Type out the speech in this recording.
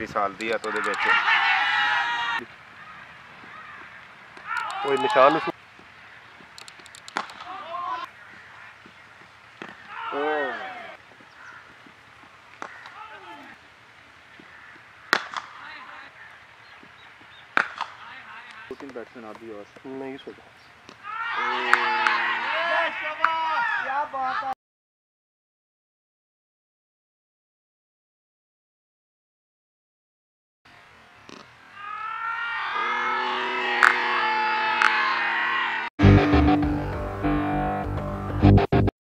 साल दी है तो दे विच कोई निशान बैट्समैन आदि और नहीं सोचा। क्या बात है।